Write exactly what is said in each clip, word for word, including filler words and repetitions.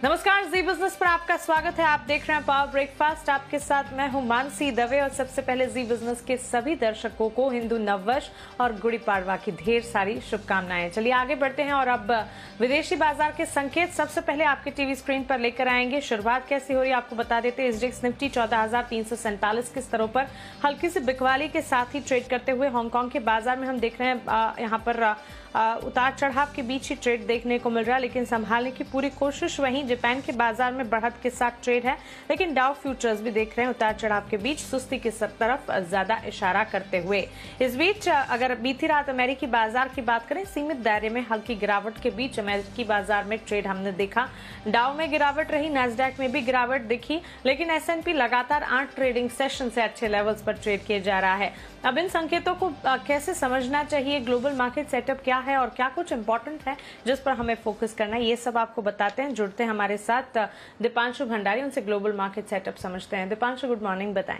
नमस्कार, जी बिजनेस पर आपका स्वागत है। आप देख रहे हैं पावर ब्रेकफास्ट। आपके साथ मैं हूं मानसी दवे और सबसे पहले जी बिजनेस के सभी दर्शकों को हिंदू नववर्ष और गुड़ी पाड़वा की ढेर सारी शुभकामनाएं। चलिए आगे बढ़ते हैं और अब विदेशी बाजार के संकेत सबसे पहले आपके टीवी स्क्रीन पर लेकर आएंगे। शुरुआत कैसी हो रही है आपको बता देते हैं। एसजीएक्स निफ्टी चौदह हजार तीन सौ सैंतालीस के स्तरों पर हल्की सी बिकवाली के साथ ही ट्रेड करते हुए हांगकांग के बाजार में हम देख रहे हैं यहाँ पर उतार चढ़ाव के बीच ही ट्रेड देखने को मिल रहा है, लेकिन संभालने की पूरी कोशिश। वहीं जापान के बाजार में बढ़त के साथ ट्रेड है, लेकिन डाउ फ्यूचर्स भी देख रहे हैं उतार चढ़ाव के बीच सुस्ती की तरफ ज्यादा इशारा करते हुए। इस बीच अगर बीती रात अमेरिकी बाजार की बात करें, सीमित दायरे में हल्की गिरावट के बीच अमेरिकी बाजार में ट्रेड हमने देखा। डाउ में गिरावट रही, नैस्डैक में भी गिरावट दिखी, लेकिन एस एंड पी लगातार आठ ट्रेडिंग सेशन से अच्छे लेवल्स पर ट्रेड किए जा रहा है। अब इन संकेतों को कैसे समझना चाहिए, ग्लोबल मार्केट सेटअप क्या है और क्या कुछ इंपॉर्टेंट है जिस पर हमें फोकस करना है, ये सब आपको बताते हैं। जुड़ते हैं हमारे साथ दीपांशु भंडारी, उनसे ग्लोबल मार्केट सेटअप समझते हैं। दीपांशु, गुड मॉर्निंग, बताएं।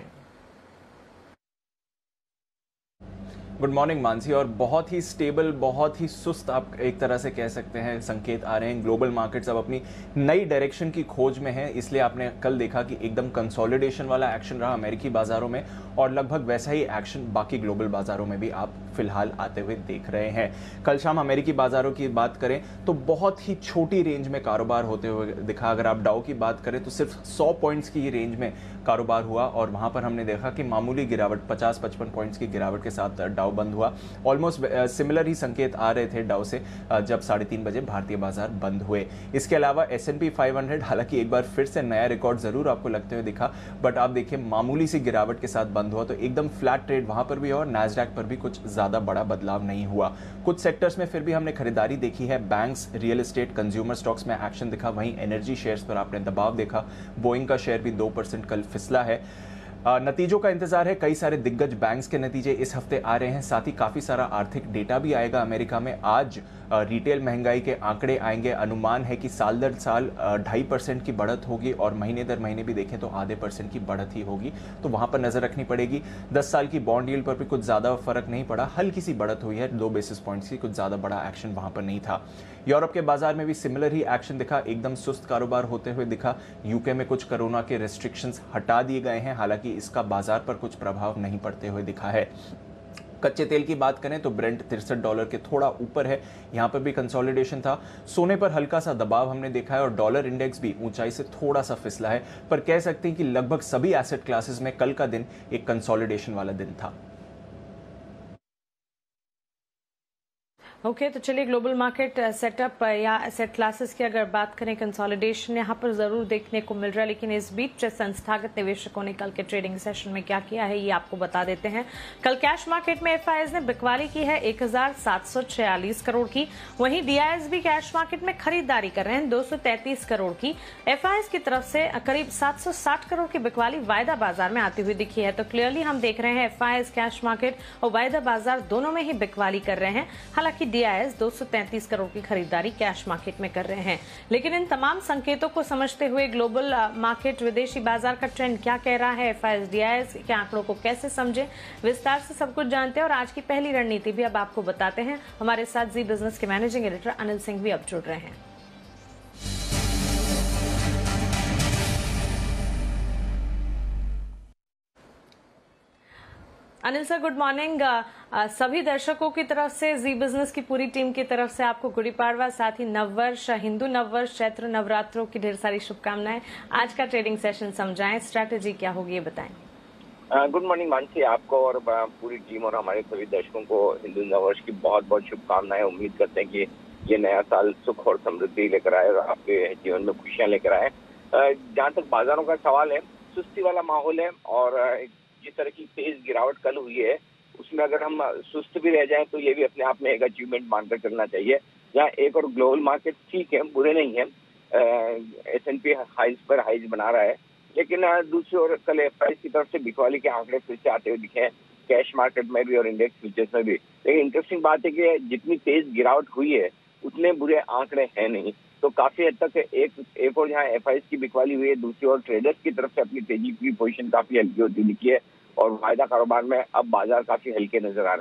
Good morning Mansi. और बहुत ही स्टेबल, बहुत ही सुस्त आप एक तरह से कह सकते हैं संकेत आ रहे हैं। ग्लोबल मार्केट्स अब अपनी नई डायरेक्शन की खोज में है, इसलिए आपने कल देखा कि एकदम कंसोलिडेशन वाला एक्शन रहा अमेरिकी बाजारों में और लगभग वैसा ही एक्शन बाकी ग्लोबल बाजारों में भी आप फिलहाल आते हुए देख रहे हैं। कल शाम अमेरिकी बाजारों की बात करें तो बहुत ही छोटी रेंज में कारोबार होते हुए दिखा। अगर आप डाउ की बात करें तो सिर्फ सौ पॉइंट्स की रेंज में कारोबार हुआ और वहां पर हमने देखा कि मामूली गिरावट पचास पचपन पॉइंट्स की गिरावट के साथ डाउ बंद हुआ। ऑलमोस्ट सिमिलर ही संकेत आ रहे थे डाउ से जब साढ़े तीन बजे भारतीय बाजार बंद हुए। इसके अलावा S and P five hundred हालांकि एक बार फिर से नया रिकॉर्ड जरूर आपको लगते हुए दिखा, बट आप देखिए मामूली सी गिरावट के साथ बंद हुआ, तो एकदम फ्लैट ट्रेड वहां पर भी और नैस्डैक पर भी कुछ ज्यादा बड़ा बदलाव नहीं हुआ। कुछ सेक्टर्स में फिर भी हमने खरीदारी देखी है। Banks, real estate, consumer stocks में एक्शन दिखा। वहीं एनर्जी शेयर्स पर आपने दबाव देखा। बोइंग का शेयर भी दो परसेंट कल फिसला है। नतीजों का इंतजार है। कई सारे दिग्गज बैंक्स के नतीजे इस हफ्ते आ रहे हैं, साथ ही काफी सारा आर्थिक डेटा भी आएगा अमेरिका में। आज रिटेल महंगाई के आंकड़े आएंगे। अनुमान है कि साल दर साल ढाई परसेंट की बढ़त होगी और महीने दर महीने भी देखें तो आधे परसेंट की बढ़त ही होगी, तो वहां पर नजर रखनी पड़ेगी। दस साल की बॉन्ड यील्ड पर भी कुछ ज्यादा फर्क नहीं पड़ा, हल्की सी बढ़त हुई है दो बेसिस पॉइंट्स की, कुछ ज्यादा बड़ा एक्शन वहां पर नहीं था। यूरोप के बाजार में भी सिमिलर ही एक्शन दिखा, एकदम सुस्त कारोबार होते हुए दिखा। यूके में कुछ कोरोना के रेस्ट्रिक्शंस हटा दिए गए हैं, हालांकि इसका बाजार पर कुछ प्रभाव नहीं पड़ते हुए दिखा है। कच्चे तेल की बात करें तो ब्रेंट तिरसठ डॉलर के थोड़ा ऊपर है, यहां पर भी कंसोलिडेशन था। सोने पर हल्का सा दबाव हमने देखा है और डॉलर इंडेक्स भी ऊंचाई से थोड़ा सा फिसला है, पर कह सकते हैं कि लगभग सभी एसेट क्लासेस में कल का दिन एक कंसोलिडेशन वाला दिन था। ओके okay, तो चलिए ग्लोबल मार्केट सेटअप या एसेट क्लासेस की अगर बात करें, कंसोलिडेशन यहाँ पर जरूर देखने को मिल रहा है, लेकिन इस बीच संस्थागत निवेशकों ने कल के ट्रेडिंग सेशन में क्या किया है ये आपको बता देते हैं। कल कैश मार्केट में एफआईआईज ने बिकवाली की है एक हजार सात सौ छियालीस करोड़ की। वहीं डीआईएस भी कैश मार्केट में खरीदारी कर रहे हैं दो सौ तैंतीस करोड़ की। एफआईआईज की तरफ से करीब सात सौ साठ करोड़ की बिकवाली वायदा बाजार में आती हुई दिखी है। तो क्लियरली हम देख रहे हैं एफआईआईज कैश मार्केट और वायदा बाजार दोनों में ही बिकवाली कर रहे हैं। हालांकि डीआईएस दो सौ तैंतीस करोड़ की खरीदारी कैश मार्केट में कर रहे हैं। लेकिन इन तमाम संकेतों को समझते हुए ग्लोबल मार्केट, विदेशी बाजार का ट्रेंड क्या कह रहा है, एफआईआईज डीआईएस के आंकड़ों को कैसे समझें, विस्तार से सब कुछ जानते हैं और आज की पहली रणनीति भी अब आपको बताते हैं। हमारे साथ जी बिजनेस के मैनेजिंग एडिटर अनिल सिंह भी अब जुड़ रहे हैं। Anil sir, good morning. सभी दर्शकों की तरफ से, जी बिजनेस की पूरी टीम की तरफ से आपको गुड़ी पाड़वा, साथ ही नववर्ष, हिंदू नववर्ष, चैत्र नवरात्रों की ढेर सारी शुभकामनाएं। आज का ट्रेडिंग सेशन समझाएं, स्ट्रैटेजी क्या होगी ये बताएं। गुड मॉर्निंग मानसी, आपको और पूरी टीम और हमारे सभी दर्शकों को हिंदू नववर्ष की बहुत बहुत शुभकामनाएं। उम्मीद करते हैं कि ये नया साल सुख और समृद्धि लेकर आए और आपके जीवन में खुशियां लेकर आए। जहाँ तक बाजारों का सवाल है, सुस्ती वाला माहौल है और जिस तरह की तेज गिरावट कल हुई है उसमें अगर हम सुस्त भी रह जाएं तो ये भी अपने आप में एक अचीवमेंट मानकर चलना चाहिए। यहाँ एक और ग्लोबल मार्केट ठीक है, बुरे नहीं है, एस एंड पी हाइज पर हाइज बना रहा है, लेकिन दूसरी ओर कल एफआईआईज की तरफ से बिकवाली के आंकड़े फिर से आते हुए दिखे हैं, कैश मार्केट में भी और इंडेक्स फ्यूचर्स में भी। लेकिन इंटरेस्टिंग बात है कि जितनी तेज गिरावट हुई है उतने बुरे आंकड़े हैं नहीं, तो काफी हद तक एक एक और जहाँ एफआईआईज की बिकवाली हुई है, दूसरी ओर ट्रेडर्स की तरफ से अपनी तेजी की पोजीशन काफी हल्की होती दिखी है और वायदा कारोबार में अब बाजार काफी हल्के नजर आ रहे हैं।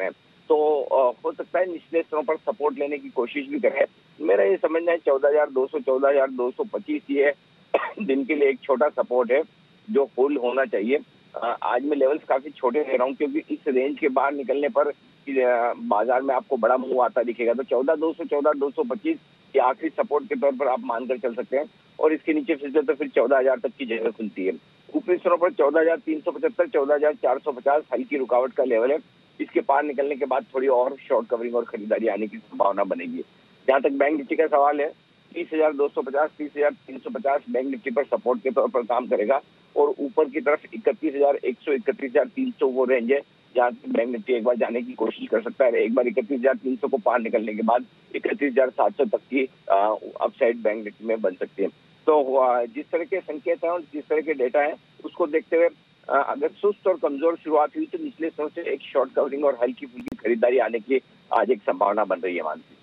तो हो सकता है निचले स्तरों पर सपोर्ट लेने की कोशिश भी करे। मेरा ये समझना है चौदह हजार दो सौ चौदह हजार दो सौ पच्चीस ये दिन के लिए एक छोटा सपोर्ट है जो होल्ड होना चाहिए। आज मैं लेवल्स काफी छोटे ले रहा हूँ क्योंकि इस रेंज के बाहर निकलने पर बाजार में आपको बड़ा मूव आता दिखेगा। तो चौदह दो सौ चौदह दो सौ पच्चीस ये आखिरी सपोर्ट के तौर पर आप मानकर चल सकते हैं और इसके नीचे फिसले तो फिर चौदह हजार तक की जगह खुलती है। ऊपरी स्तरों पर चौदह हजार तीन सौ पचहत्तर चौदह हजार चार सौ पचास हल्की रुकावट का लेवल है। इसके पार निकलने के बाद थोड़ी और शॉर्ट कवरिंग और खरीदारी आने की संभावना बनेगी। जहां तक बैंक निफ्टी का सवाल है, तीस हजार दो सौ पचास तीस हजार तीन सौ पचास बैंक निफ्टी पर सपोर्ट के तौर पर काम करेगा और ऊपर की तरफ इकतीस हजार एक सौ इकतीस हजार तीन सौ वो रेंज है जहाँ बैंक निफ्टी एक बार जाने की कोशिश कर सकता है। एक बार इकतीस हजार तीन सौ को पार निकलने के बाद इकतीस हजार सात सौ तक की अपसाइड बैंक निफ्टी में बन सकती है। तो जिस तरह के संकेत हैं और जिस तरह के डेटा है उसको देखते हुए अगर सुस्त और कमजोर शुरुआत हुई तो निचले स्तरों से एक शॉर्ट कवरिंग और हल्की फुल्की खरीदारी आने की आज एक संभावना बन रही है। मानसी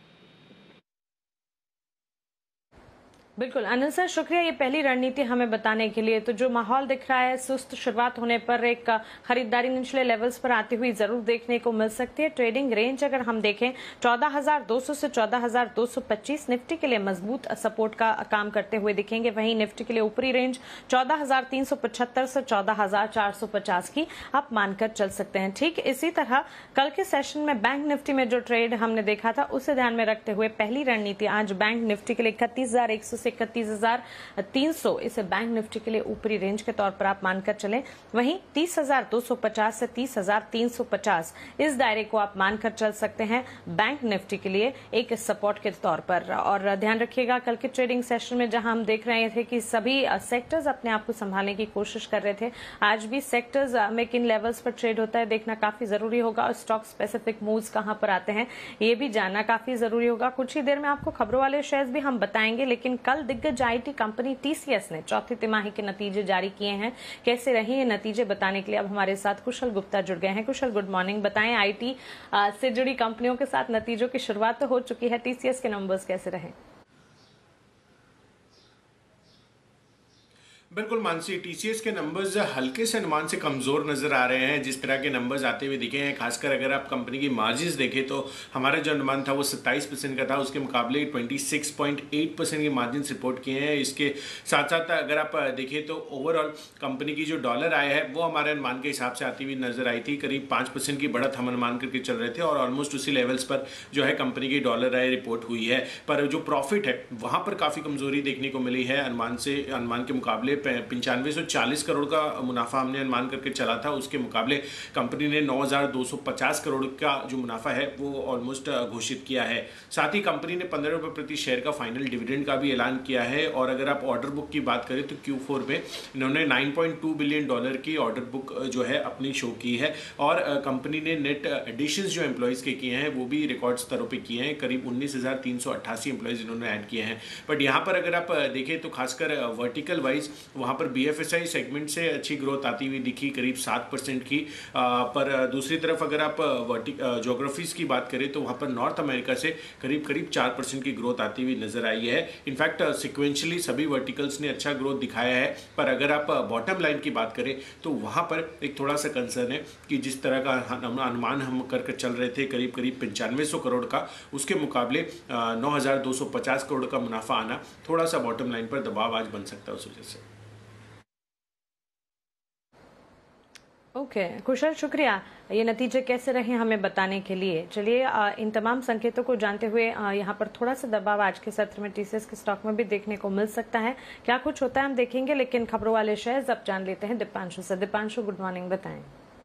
बिल्कुल अनिल सर, शुक्रिया ये पहली रणनीति हमें बताने के लिए। तो जो माहौल दिख रहा है, सुस्त शुरुआत होने पर एक खरीदारी निचले लेवल्स पर आती हुई जरूर देखने को मिल सकती है। ट्रेडिंग रेंज अगर हम देखें चौदह हजार दो सौ से चौदह हजार दो सौ पच्चीस निफ्टी के लिए मजबूत सपोर्ट का काम करते हुए दिखेंगे। वहीं निफ्टी के लिए ऊपरी रेंज चौदह हजार तीन सौ पचहत्तर से चौदह हजार चार सौ पचास की आप मानकर चल सकते हैं। ठीक इसी तरह कल के सेशन में बैंक निफ्टी में जो ट्रेड हमने देखा था उसे ध्यान में रखते हुए पहली रणनीति आज बैंक निफ्टी के लिए इकतीस हजार एक सौ इकतीस हजार तीन सौ इसे बैंक निफ्टी के लिए ऊपरी रेंज के तौर पर आप मानकर चलें। वहीं तीस हजार दो सौ पचास से तीस हजार तीन सौ पचास इस दायरे को आप मानकर चल सकते हैं बैंक निफ्टी के लिए एक सपोर्ट के तौर पर। और ध्यान रखिएगा कल के ट्रेडिंग सेशन में जहां हम देख रहे थे कि सभी सेक्टर्स अपने आप को संभालने की कोशिश कर रहे थे, आज भी सेक्टर्स में किन लेवल्स पर ट्रेड होता है देखना काफी जरूरी होगा और स्टॉक स्पेसिफिक मूव्स कहां पर आते हैं ये भी जानना काफी जरूरी होगा। कुछ ही देर में आपको खबरों वाले शेयर्स भी हम बताएंगे, लेकिन कल दिग्गज आईटी कंपनी टीसीएस ने चौथी तिमाही के नतीजे जारी किए हैं। कैसे रहे ये नतीजे बताने के लिए अब हमारे साथ कुशल गुप्ता जुड़ गए हैं। Kushal, good morning. बताएं आईटी से जुड़ी कंपनियों के साथ नतीजों की शुरुआत तो हो चुकी है, टीसीएस के नंबर्स कैसे रहे? बिल्कुल मानसी, टीसीएस के नंबर्स हल्के से अनुमान से कमज़ोर नज़र आ रहे हैं। जिस तरह के नंबर्स आते हुए दिखे हैं, खासकर अगर आप कंपनी की मार्जिन्स देखें तो हमारा जो अनुमान था वो सत्ताईस परसेंट का था, उसके मुकाबले छब्बीस पॉइंट आठ परसेंट के मार्जिन रिपोर्ट किए हैं। इसके साथ साथ अगर आप देखें तो ओवरऑल कंपनी की जो डॉलर आय है वो हमारे अनुमान के हिसाब से आती हुई नजर आई थी। करीब पाँच परसेंट की बढ़त हम अनुमान करके चल रहे थे और ऑलमोस्ट उसी लेवल्स पर जो है कंपनी की डॉलर आय रिपोर्ट हुई है। पर जो प्रॉफिट है वहाँ पर काफ़ी कमजोरी देखने को मिली है। अनुमान से अनुमान के मुकाबले पंचानवे सौ चालीस करोड़ का मुनाफा हमने अनुमान करके चला था, उसके मुकाबले कंपनी ने नौ हजार दो सौ पचास करोड़ का जो मुनाफा है वो ऑलमोस्ट घोषित किया है। साथ ही कंपनी ने पंद्रह रुपये प्रति शेयर का फाइनल डिविडेंड का भी ऐलान किया है। और अगर आप ऑर्डर बुक की बात करें तो क्यू फोर में इन्होंने नौ पॉइंट दो बिलियन डॉलर की ऑर्डर बुक जो है अपनी शो की है। और कंपनी ने नेट एडिशंस जो एम्प्लॉयज़ के किए हैं वो भी रिकॉर्ड स्तरों पर किए हैं। करीब उन्नीस हजार तीन सौ अट्ठासी एम्प्लॉयज़ इन्होंने ऐड किए हैं। बट यहाँ पर अगर आप देखें तो खासकर वर्टिकल वाइज वहाँ पर बीएफएसआई सेगमेंट से अच्छी ग्रोथ आती हुई दिखी, करीब सात परसेंट की। आ, पर दूसरी तरफ अगर आप ज्योग्राफीज की बात करें तो वहाँ पर नॉर्थ अमेरिका से करीब करीब चार परसेंट की ग्रोथ आती हुई नजर आई है। इनफैक्ट सिक्वेंशली सभी वर्टिकल्स ने अच्छा ग्रोथ दिखाया है। पर अगर आप बॉटम लाइन की बात करें तो वहाँ पर एक थोड़ा सा कंसर्न है कि जिस तरह का अनुमान हम करके चल रहे थे करीब करीब पंचानवे सौ करोड़ का, उसके मुकाबले नौ हजार दो सौ पचास करोड़ का मुनाफा आना थोड़ा सा बॉटम लाइन पर दबाव आज बन सकता है उस वजह से। ओके okay, कुशल, शुक्रिया ये नतीजे कैसे रहे हमें बताने के लिए। चलिए इन तमाम संकेतों को जानते हुए यहाँ पर थोड़ा सा दबाव आज के सत्र में टीसीएस के स्टॉक में भी देखने को मिल सकता है। क्या कुछ होता है हम देखेंगे, लेकिन खबरों वाले शेयर्स अब जान लेते हैं दीपांशु से। दीपांशु, गुड मॉर्निंग, बताएं।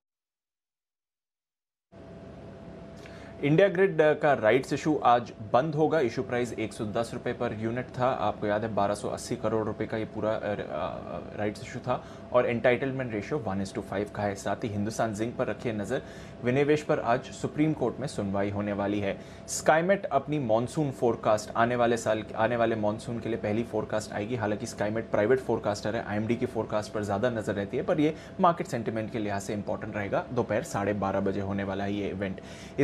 इंडिया ग्रिड का राइट्स इशू आज बंद होगा। इशू प्राइस एक सौ दस रुपए पर यूनिट था। आपको याद है बारह सौ अस्सी करोड़ रुपए का ये पूरा राइट्स इशू था और entitlement ratio one is two five का है। साथ ही हिंदुस्तान जिंक पर रखिए नजर, विनिवेश पर आज सुप्रीम कोर्ट में सुनवाई होने वाली है। स्काईमेट अपनी मॉनसून फोरकास्ट आने वाले साल आने वाले मॉनसून के लिए पहली फोरकास्ट आएगी। हालांकि स्काईमेट प्राइवेट फोरकास्टर है, आईएमडी की फोरकास्ट पर ज्यादा नजर रहती है, पर ये मार्केट सेंटिमेंट के लिहाज से इंपॉर्टेंट रहेगा। दोपहर साढ़े बारह बजे होने वाला है ये इवेंट। इसके अलावा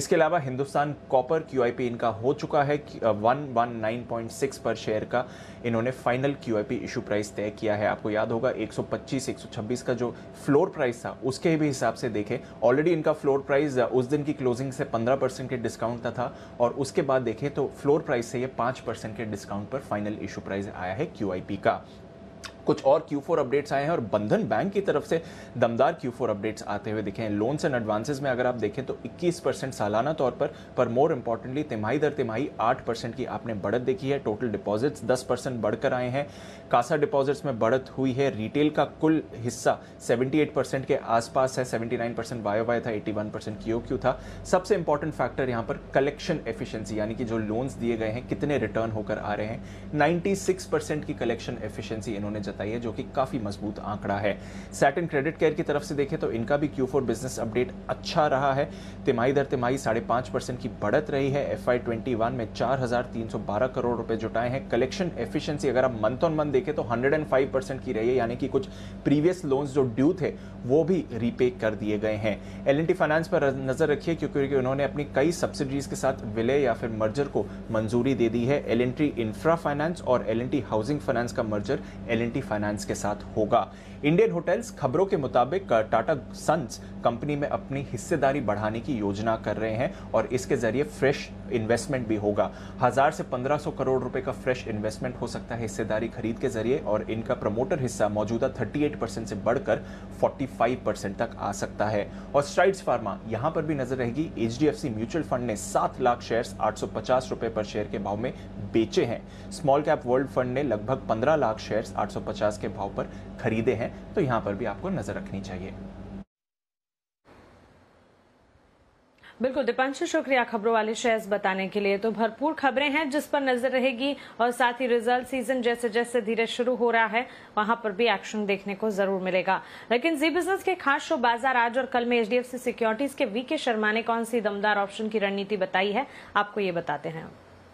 हिंदुस्तान कॉपर क्यूआईपी इनका हो चुका है one one nine point six पर शेयर का इन्होंने फाइनल क्यूआईपी इशू प्राइस तय किया है। आपको याद होगा एक सौ पच्चीस एक सौ छब्बीस का जो फ्लोर प्राइस था उसके भी हिसाब से देखें ऑलरेडी इनका फ्लोर प्राइस उस दिन की क्लोजिंग से पंद्रह परसेंट के डिस्काउंट का था और उसके बाद देखें तो फ्लोर प्राइस से ये पाँच परसेंट के डिस्काउंट पर फाइनल इशू प्राइस आया है क्यूआईपी का। कुछ और क्यू फोर अपडेट्स आए हैं और बंधन बैंक की तरफ से दमदार क्यू फोर अपडेट्स आते हुए दिखे हैं। लोन्स एंड एडवांसेस में अगर आप देखें तो इक्कीस परसेंट सालाना तौर पर पर मोर इंपॉर्टेंटली तिमाही दर तिमाही आठ परसेंट की आपने बढ़त देखी है। टोटल डिपॉजिट्स दस परसेंट बढ़कर आए हैं। कासा डिपॉजिट्स में बढ़त हुई है। रिटेल का कुल हिस्सा अठहत्तर परसेंट के आसपास है। उन्यासी परसेंट वाई वाई था, इक्यासी परसेंट क्यू क्यू था। सबसे इंपॉर्टेंट फैक्टर यहाँ पर कलेक्शन एफिशिएंसी यानी कि जो लोन्स दिए गए हैं कितने रिटर्न होकर आ रहे हैं। छियानवे परसेंट की कलेक्शन एफिशिएंसी इन्होंने बताई है जो कि काफी मजबूत आंकड़ा है। सैटन क्रेडिट केयर की तरफ से देखें तो इनका भी क्यू फोर बिजनेस अपडेट अच्छा रहा है। तिमाही दर तिमाही साढ़े पांच परसेंट की बढ़त रही है। एफ आई ट्वेंटी वन में चार हजार तीन सौ बारह करोड़ रुपए जुटाए हैं। कलेक्शन एफिशिएंसी अगर आप मंथ ऑन मंथ देखें तो एक सौ पाँच परसेंट की रही है यानी कि कुछ प्रीवियस लोन्स जो ड्यू थे वो भी रीपे कर दिए गए हैं। एल एंड टी फाइनेंस पर नजर रखिए क्योंकि उन्होंने अपनी कई सब्सिडीज के साथ विलय या फिर मर्जर को मंजूरी दे दी है। L and T infra finance और L and T housing finance का merger L and T finance के साथ होगा। इंडियन होटल्स खबरों के मुताबिक टाटा सन्स कंपनी में अपनी हिस्सेदारी बढ़ाने की योजना कर रहे हैं और इसके जरिए फ्रेश इन्वेस्टमेंट भी होगा। हजार से पंद्रह सौ करोड़ रुपए का फ्रेश इन्वेस्टमेंट हो सकता है हिस्सेदारी खरीद के जरिए और इनका प्रमोटर हिस्सा मौजूदा अड़तीस परसेंट से बढ़कर पैंतालीस परसेंट तक आ सकता है। और स्ट्राइड्स फार्मा यहां पर भी नजर रहेगी। एचडीएफसी म्यूचुअल फंड ने सात लाख शेयर्स आठ सौ पचास रुपए पर शेयर के भाव में बेचे हैं। स्मॉल कैप वर्ल्ड फंड ने लगभग पंद्रह लाख शेयर्स आठ सौ पचास के भाव पर खरीदे हैं, तो यहां पर भी आपको नजर रखनी चाहिए। बिल्कुल दीपांशु, शुक्रिया खबरों वाले शेयर्स बताने के लिए। तो भरपूर खबरें हैं जिस पर नजर रहेगी और साथ ही रिजल्ट सीजन जैसे जैसे धीरे शुरू हो रहा है वहां पर भी एक्शन देखने को जरूर मिलेगा। लेकिन जी बिजनेस के खास शो बाजार आज और कल में एचडीएफसी सिक्योरिटीज के वीके शर्मा ने कौन सी दमदार ऑप्शन की रणनीति बताई है, आपको ये बताते हैं।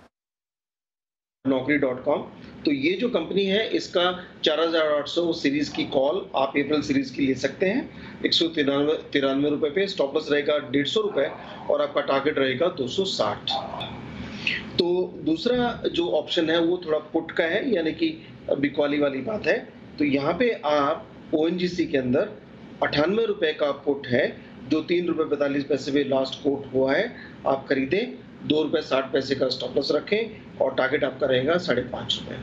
नौकरी डॉट कॉम, तो ये जो कंपनी है इसका चार हजार आठ सौ सीरीज की कॉल आप अप्रैल सीरीज की ले सकते हैं। एक सौ तिरानवे तिरानवे रुपए पे स्टॉप लॉस रहेगा डेढ़ सौ रुपए और आपका टारगेट रहेगा दो सौ साठ। तो दूसरा जो ऑप्शन है वो थोड़ा पुट का है यानी कि बिकवाली वाली बात है। तो यहाँ पे आप ओएनजीसी के अंदर अठानवे रुपए का पुट है जो तीन रुपए पैंतालीस पैसे पे लास्ट कोट हुआ है, आप खरीदें। दो रुपए साठ पैसे का स्टॉप लॉस रखें और टारगेट आपका रहेगा साढ़े पांच रुपए।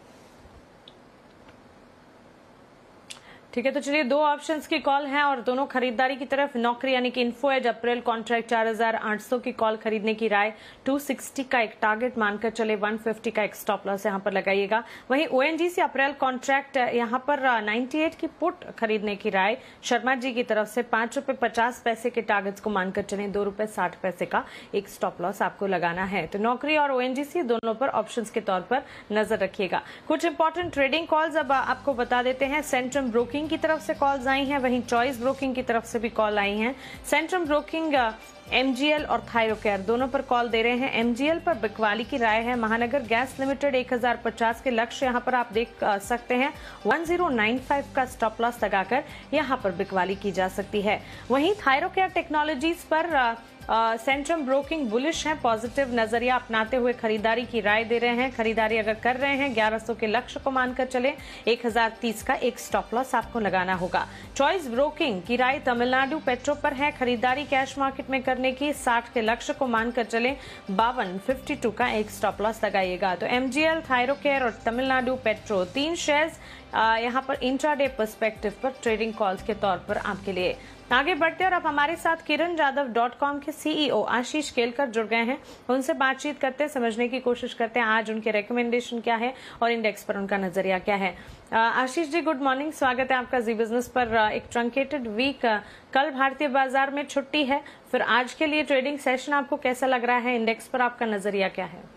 ठीक है, तो चलिए दो ऑप्शंस की कॉल है और दोनों खरीदारी की तरफ। नौकरी यानी कि इन्फो एज अप्रैल कॉन्ट्रैक्ट चार हजार आठ सौ की कॉल खरीदने की राय, दो सौ साठ का एक टारगेट मानकर चले, एक सौ पचास का एक स्टॉप लॉस यहां पर लगाइएगा। वहीं ओएनजीसी अप्रैल कॉन्ट्रैक्ट यहां पर अट्ठानवे की पुट खरीदने की राय शर्मा जी की तरफ से, पांच रुपए पचास पैसे के टारगेट्स को मानकर चले, दो रुपए साठ पैसे का एक स्टॉप लॉस आपको लगाना है। तो नौकरी और ओएनजीसी दोनों पर ऑप्शन के तौर पर नजर रखिएगा। कुछ इंपॉर्टेंट ट्रेडिंग कॉल्स अब आपको बता देते हैं। सेंट्रम ब्रोकिंग की तरफ से कॉल्स आई हैं, वहीं चॉइस ब्रोकिंग की तरफ से भी कॉल आई हैं। सेंट्रम ब्रोकिंग एमजीएल और थायरोकेयर दोनों पर कॉल दे रहे हैं। एमजीएल पर बिकवाली की राय है। महानगर गैस लिमिटेड एक हजार पचास के लक्ष्य यहां पर आप देख सकते हैं। एक हज़ार पचानवे का स्टॉप लॉस लगाकर यहां पर बिकवाली की जा सकती है। वहीं थायरोकेयर टेक्नोलॉजीज पर सेंट्रम ब्रोकिंग बुलिश है, पॉजिटिव नजरिया अपनाते हुए खरीदारी की राय दे रहे हैं। खरीदारी अगर कर रहे हैं ग्यारह सौ के लक्ष्य को मानकर चले, एक हजार तीस का एक स्टॉप लॉस आपको लगाना होगा। चॉइस ब्रोकिंग की राय तमिलनाडु पेट्रो पर है, खरीदारी कैश मार्केट में करने की, साठ के लक्ष्य को मानकर चले, बावन बावन का एक स्टॉप लॉस लगाइएगा। तो एमजीएल, थायरोकेयर और तमिलनाडु पेट्रो तीन शेयर्स यहाँ पर इंट्राडे पर्सपेक्टिव पर ट्रेडिंग कॉल्स के तौर पर आपके लिए। आगे बढ़ते और अब हमारे साथ किरण जादव डॉट कॉम के सीईओ आशीष केलकर जुड़ गए हैं। उनसे बातचीत करते हैं, समझने की कोशिश करते हैं आज उनके रिकमेंडेशन क्या है और इंडेक्स पर उनका नजरिया क्या है। आशीष जी, गुड मॉर्निंग, स्वागत है आपका जी बिजनेस पर। एक ट्रंकेटेड वीक, कल भारतीय बाजार में छुट्टी है, फिर आज के लिए ट्रेडिंग सेशन आपको कैसा लग रहा है, इंडेक्स पर आपका नजरिया क्या है?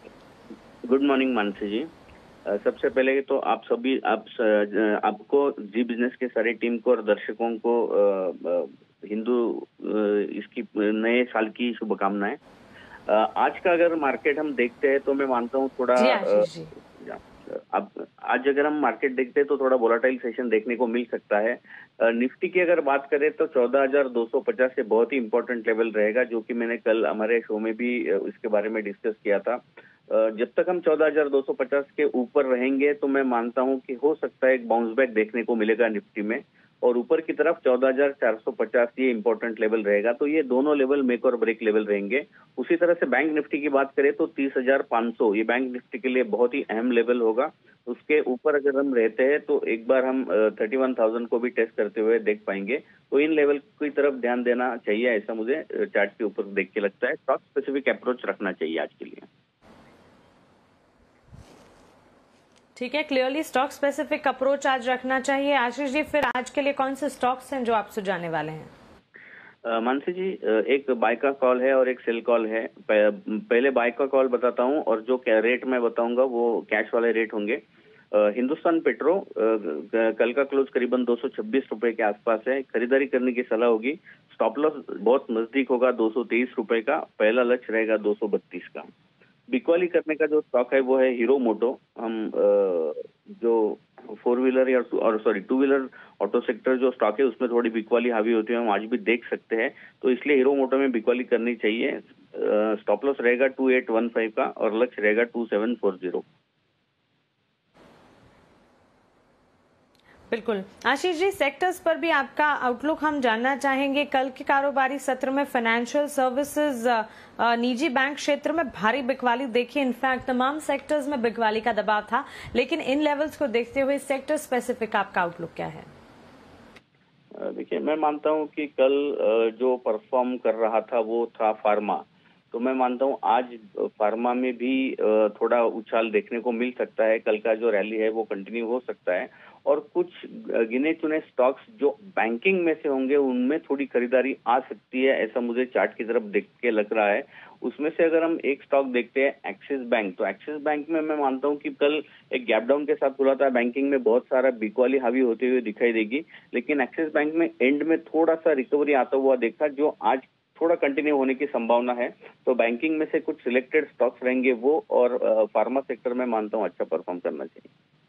Good morning Mansi ji. Uh, सबसे पहले तो आप सभी आप uh, आपको जी बिजनेस के सारे टीम को और दर्शकों को uh, uh, हिंदू uh, इसकी नए साल की शुभकामनाएं। uh, आज का अगर मार्केट हम देखते हैं तो मैं मानता हूँ थोड़ा जी, uh, जी। अब आज अगर हम मार्केट देखते हैं तो थोड़ा वोलाटाइल सेशन देखने को मिल सकता है। निफ्टी की अगर बात करें तो चौदह हज़ार दो सौ पचास से बहुत ही इंपॉर्टेंट लेवल रहेगा, जो कि मैंने कल हमारे शो में भी इसके बारे में डिस्कस किया था। जब तक हम चौदह हज़ार दो सौ पचास के ऊपर रहेंगे तो मैं मानता हूं कि हो सकता है एक बाउंस बैक देखने को मिलेगा निफ्टी में, और ऊपर की तरफ चौदह हज़ार चार सौ पचास ये इंपॉर्टेंट लेवल रहेगा। तो ये दोनों लेवल मेक और ब्रेक लेवल रहेंगे। उसी तरह से बैंक निफ्टी की बात करें तो तीस हज़ार पाँच सौ ये बैंक निफ्टी के लिए बहुत ही अहम लेवल होगा। उसके ऊपर अगर हम रहते हैं तो एक बार हम थर्टी वन थाउजेंड को भी टेस्ट करते हुए देख पाएंगे। तो इन लेवल की तरफ ध्यान देना चाहिए, ऐसा मुझे चार्ट के ऊपर देख के लगता है। स्टॉक स्पेसिफिक अप्रोच रखना चाहिए आज के लिए। ठीक है, क्लियरली स्टॉक स्पेसिफिक अप्रोच आज रखना चाहिए। आशीष जी, फिर आज के लिए कौन से स्टॉक्स हैं जो आप सुझाने वाले हैं? मानसी जी, एक बाय का कॉल है और एक सेल कॉल है। पहले बाय का कॉल बताता हूं, और जो रेट मैं बताऊंगा वो कैश वाले रेट होंगे। हिंदुस्तान पेट्रो कल का क्लोज करीबन दो सौ छब्बीस रुपए के आसपास है, खरीदारी करने की सलाह होगी। स्टॉप लॉस बहुत नजदीक होगा दो सौ तेईस रुपए का, पहला लक्ष्य रहेगा दो सौ बत्तीस का। बिकवाली करने का जो स्टॉक है वो है हीरो मोटो। हम जो फोर व्हीलर या और sorry two wheeler auto sector जो स्टॉक है उसमें थोड़ी बिकवाली हावी होती है, हम आज भी देख सकते हैं। तो इसलिए हीरो मोटो में बिकवाली करनी चाहिए। स्टॉप लॉस रहेगा टू एट वन फाइव का और लक्ष्य रहेगा टू सेवन फोर जीरो। बिल्कुल। आशीष जी, सेक्टर्स पर भी आपका आउटलुक हम जानना चाहेंगे। कल के कारोबारी सत्र में फाइनेंशियल सर्विसेज, निजी बैंक क्षेत्र में भारी बिकवाली देखी। इनफैक्ट तमाम सेक्टर्स में बिकवाली का दबाव था, लेकिन इन लेवल्स को देखते हुए सेक्टर स्पेसिफिक आपका आउटलुक क्या है? देखिए, मैं मानता हूं कि कल जो परफॉर्म कर रहा था वो था फार्मा। तो मैं मानता हूं आज फार्मा में भी थोड़ा उछाल देखने को मिल सकता है। कल का जो रैली है वो कंटिन्यू हो सकता है, और कुछ गिने चुने स्टॉक्स जो बैंकिंग में से होंगे उनमें थोड़ी खरीदारी आ सकती है, ऐसा मुझे चार्ट की तरफ देख के लग रहा है। उसमें से अगर हम एक स्टॉक देखते हैं एक्सिस बैंक, तो एक्सिस बैंक में मैं मानता हूं कि कल एक गैप डाउन के साथ खुला था। बैंकिंग में बहुत सारा बिकवाली हावी होते हुए दिखाई देगी, लेकिन एक्सिस बैंक में एंड में थोड़ा सा रिकवरी आता हुआ देखा, जो आज थोड़ा कंटिन्यू होने की संभावना है। तो बैंकिंग में से कुछ सिलेक्टेड स्टॉक्स रहेंगे वो, और फार्मा सेक्टर में मानता हूं अच्छा परफॉर्म करना चाहिए।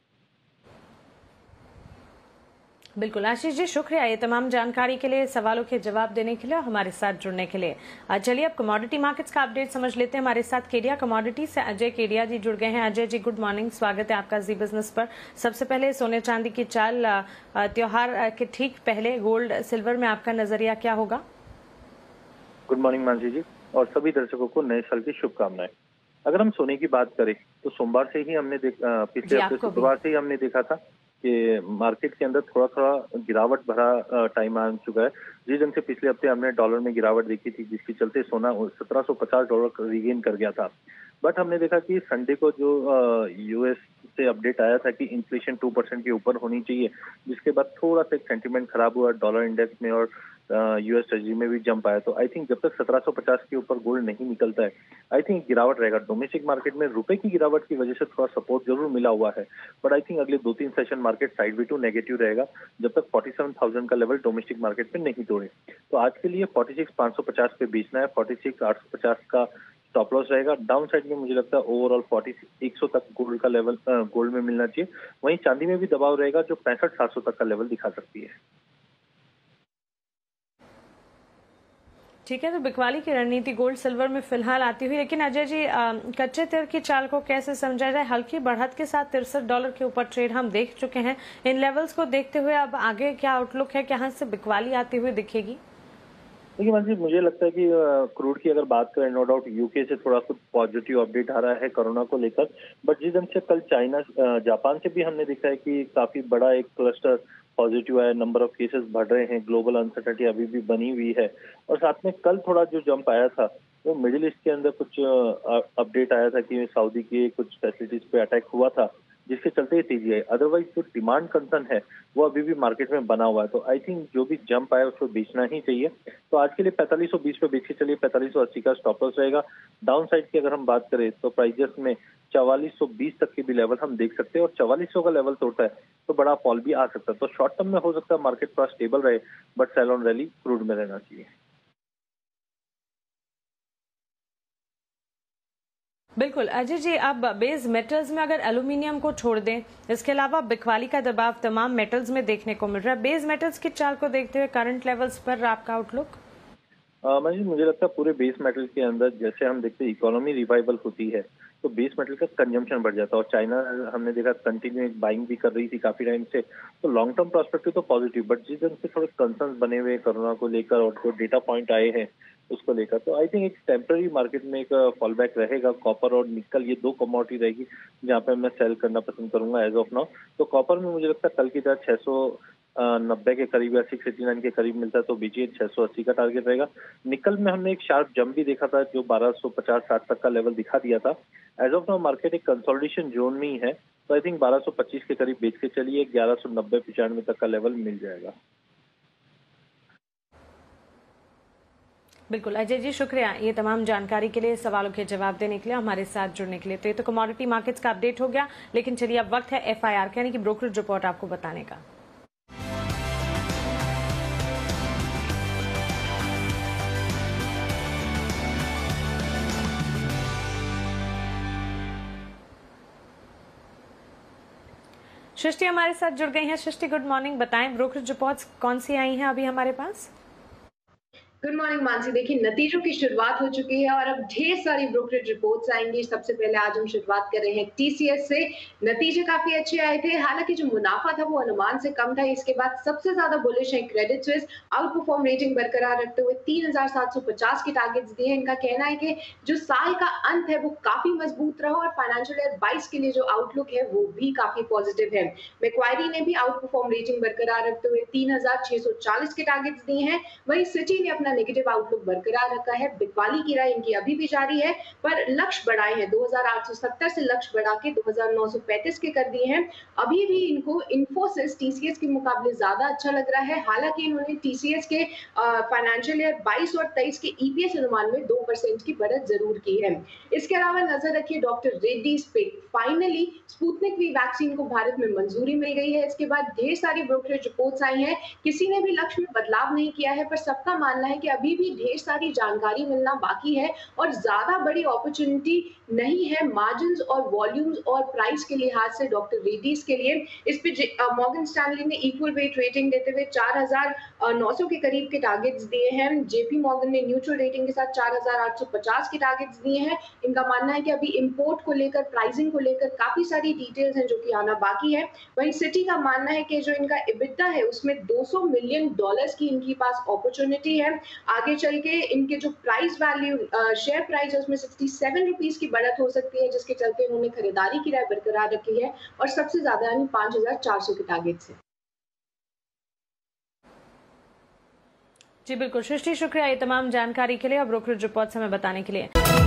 बिल्कुल आशीष जी, शुक्रिया ये तमाम जानकारी के लिए, सवालों के जवाब देने के लिए और हमारे साथ जुड़ने के लिए। चलिए अब कमोडिटी मार्केट्स का अपडेट समझ लेते हैं। हमारे साथ केडिया कमोडिटी से अजय केडिया जी जुड़ गए हैं। अजय जी, गुड मॉर्निंग, स्वागत है आपका जी बिजनेस पर। सबसे पहले सोने चांदी की चाल, त्योहार के ठीक पहले गोल्ड सिल्वर में आपका नजरिया क्या होगा? गुड मॉर्निंग मानसी जी, और सभी दर्शकों को नए साल की शुभकामनाएं। अगर हम सोने की बात करें तो सोमवार से ही हमने पिछले हफ्ते शुक्रवार से ही हमने देखा था कि मार्केट के अंदर थोड़ा थोड़ा गिरावट भरा टाइम आ चुका है। जिस ढंग से पिछले हफ्ते हमने डॉलर में गिरावट देखी थी, जिसके चलते सोना सत्रह सौ पचास डॉलर रिगेन कर गया था। बट हमने देखा कि संडे को जो यूएस से अपडेट आया था कि इन्फ्लेशन टू परसेंट के ऊपर होनी चाहिए, जिसके बाद थोड़ा सा सेंटीमेंट खराब हुआ डॉलर इंडेक्स में और यूएस ट्रेजरी में भी जंप आया। तो आई थिंक जब तक सत्रह सौ पचास के ऊपर गोल्ड नहीं निकलता है, आई थिंक गिरावट रहेगा। डोमेस्टिक मार्केट में रुपए की गिरावट की वजह से थोड़ा सपोर्ट जरूर मिला हुआ है, बट आई थिंक अगले दो तीन session market sideways to negative रहेगा जब तक फोर्टी सेवन थाउजेंड का लेवल डोमेस्टिक मार्केट में नहीं तोड़े। तो आज के लिए फोर्टी सिक्स पाँच सौ पचास पे बेचना है, फोर्टी सिक्स आठ सौ पचास का स्टॉप लॉस रहेगा। डाउन साइड में मुझे लगता है ओवरऑल फोर्टी एक सौ तक गोल्ड का लेवल गोल्ड में मिलना चाहिए। वहीं चांदी में भी दबाव रहेगा जो पैंसठ सात सौ तक का लेवल दिखा सकती है। ठीक है, तो बिकवाली की रणनीति गोल्ड सिल्वर में फिलहाल आती हुई, लेकिन अजय जी कच्चे तेल की चाल को कैसे समझा जाए? हल्की बढ़त के साथ तिरसठ डॉलर के ऊपर ट्रेड हम देख चुके हैं। इन लेवल्स को देखते हुए अब आगे क्या आउटलुक है, कहां से बिकवाली आती हुई दिखेगी? देखिए मान जी, मुझे लगता है कि क्रूड की अगर बात करें, नो डाउट यूके से थोड़ा कुछ पॉजिटिव अपडेट आ रहा है कोरोना को लेकर, बट जिस ढंग से कल चाइना जापान से भी हमने देखा है कि काफी बड़ा एक क्लस्टर पॉजिटिव है, नंबर ऑफ केसेस बढ़ रहे हैं, ग्लोबल अनसर्टेनिटी अभी भी बनी हुई है। और साथ में कल थोड़ा जो जंप आया था वो मिडिल ईस्ट के अंदर कुछ अपडेट आया था कि सऊदी के कुछ फैसिलिटीज पे अटैक हुआ था, जिसके चलते तेजी है। अदरवाइज जो डिमांड कंसर्न है वो अभी भी मार्केट में बना हुआ है। तो आई थिंक जो भी जंप आया उसको बेचना ही चाहिए। तो आज के लिए पैंतालीस सौ बीस पे बेच के चलिए, पैंतालीस सौ अस्सी का स्टॉप लॉस रहेगा। डाउन साइड की अगर हम बात करें तो प्राइजेस में चवालीस सौ बीस तक के भी लेवल हम देख सकते हैं, और चवालीस सौ का लेवल तोड़ता है तो बड़ा फॉल भी आ सकता है। तो शॉर्ट टर्म में हो सकता है मार्केट थोड़ा स्टेबल रहे, but sell on rally crude में रहना चाहिए। बिल्कुल अजय जी, अब बेस मेटल्स में अगर एल्यूमिनियम को छोड़ दें, इसके अलावा बिकवाली का दबाव तमाम मेटल्स में देखने को मिल रहा है। बेस मेटल्स की चाल को देखते हुए करंट लेवल्स पर आपका आउटलुक? मुझे लगता है पूरे बेस मेटल के अंदर जैसे हम देखते हैं इकोनॉमी रिवाइवल होती है तो बेस मेटल का कंजम्पशन बढ़ जाता है, और चाइना हमने देखा कंटिन्यू बाइंग भी कर रही थी काफी टाइम से, तो लॉन्ग टर्म प्रोस्पेक्टिव तो पॉजिटिव, बट जिस दिन से थोड़े कंसर्न बने हुए कोरोना को लेकर और जो डेटा पॉइंट आए हैं उसको लेकर, तो आई थिंक एक टेम्पररी मार्केट में एक फॉल बैक रहेगा। कॉपर और निकल ये दो कमोडिटी रहेगी जहाँ पे मैं सेल करना पसंद करूंगा एज ऑफ नाउ। तो कॉपर में मुझे लगता है कल की तरह छह सौ नब्बे के करीब या सिक्स एटी नाइन के करीब मिलता है तो बीजीए छह सौ अस्सी का टारगेट रहेगा। निकल में हमने एक शार्प जंप भी देखा था जो बारह सौ पचास साठ तक का लेवल दिखा दिया था। एज ऑफ नाउ मार्केट एक कंसोलिडेशन जोन में ही है, तो आई थिंक बारह सौ पच्चीस के करीब बेच के चलिए, ग्यारह सौ नब्बे पिचानवे तक का लेवल मिल जाएगा। बिल्कुल अजय जी, शुक्रिया ये तमाम जानकारी के लिए, सवालों के जवाब देने के लिए, हमारे साथ जुड़ने के लिए। तो ये तो कमोडिटी मार्केट्स का अपडेट हो गया, लेकिन चलिए अब वक्त है एफ आई आर यानी कि ब्रोकरेज रिपोर्ट आपको बताने का। सृष्टि हमारे साथ जुड़ गई हैं। सृष्टि गुड मॉर्निंग, बताएं ब्रोकरेज रिपोर्ट्स कौन सी आई हैं अभी हमारे पास? गुड मॉर्निंग मानसी, देखिए नतीजों की शुरुआत हो चुकी है और अब ढेर सारी ब्रोकरेज रिपोर्ट्स आएंगी। सबसे पहले आज हम शुरुआत कर रहे हैं टीसीएस से। नतीजे काफी अच्छे आए थे, हालांकि जो मुनाफा था वो अनुमान से कम था। इसके बाद सबसे ज्यादा बुलिश है Credit Suisse, outperform rating बरकरार रखते हुए तीन हजार सात सौ पचास के टारगेट्स दिए हैं। इनका कहना है कि जो साल का अंत है वो काफी मजबूत रहा और फाइनेंशियल ईयर बाईस के लिए जो आउटलुक है वो भी काफी पॉजिटिव है। मैक्वायरी ने भी आउट परफॉर्म रेटिंग बरकरार रखते हुए तीन हजार छह सौ चालीस के टारगेट्स दिए हैं। वहीं सिटी ने अपना नेगेटिव आउटलुक बरकरार रखा है। बिकवाली की राय इनकी अभी भी जारी है, पर लक्ष्य बढ़ाए हैं, दो हजार आठ सौ सत्तर से लक्ष्य बढ़ा के दो हजार नौ सौ पैंतीस के कर दिए हैं। अभी भी इनको इन्फोसिस टीसीएस के मुकाबले ज्यादा अच्छा लग रहा है। हालांकि इन्होंने टीसीएस के फाइनेंशियल ईयर बाईस और तेईस के ईपीएस अनुमान में दो परसेंट की बढ़त जरूर की है। इसके अलावा नजर रखिए डॉक्टर रेड्डीज पे। फाइनली स्पुतनिक वी वैक्सीन को भारत में मंजूरी मिल गई है। इसके बाद ढेर सारी ब्रोकरेज रिपोर्ट्स आई हैं, किसी ने भी लक्ष्य में बदलाव नहीं किया है, पर सबका मानना है कि अभी भी ढेर सारी जानकारी मिलना बाकी है और ज्यादा बड़ी अपॉर्चुनिटी नहीं है मार्जिन्स और वॉल्यूम्स और प्राइस के लिहाज से डॉक्टर रेड्डीज के लिए। इस पे मॉर्गन स्टैनली ने इक्वल वेट रेटिंग देते हुए चार हजार नौ सौ के करीब के टारगेट्स दिए हैं। जेपी मॉर्गन ने न्यूट्रल रेटिंग के साथ चार हजार आठ सौ पचास के टारगेट्स दिए हैं। इनका मानना है कि अभी इंपोर्ट को लेकर, प्राइसिंग को लेकर काफी सारी डिटेल्स हैं जो कि आना बाकी है। वहीं सिटी का मानना है कि जो इनका इबिटा है उसमें दो सौ मिलियन डॉलर्स की इनके पास अपॉर्चुनिटी है। आगे चल के इनके जो प्राइस वैल्यू, शेयर प्राइस है उसमें सिक्सटी सेवन रुपीज की बढ़त हो सकती है, जिसके चलते उन्होंने खरीदारी की राय बरकरार रखी है और सबसे ज्यादा यानी पांच हजार चार सौ के टारगेट से। जी बिल्कुल सृष्टि, शुक्रिया ये तमाम जानकारी के लिए और ब्रोकरेज रिपोर्ट्स हमें बताने के लिए।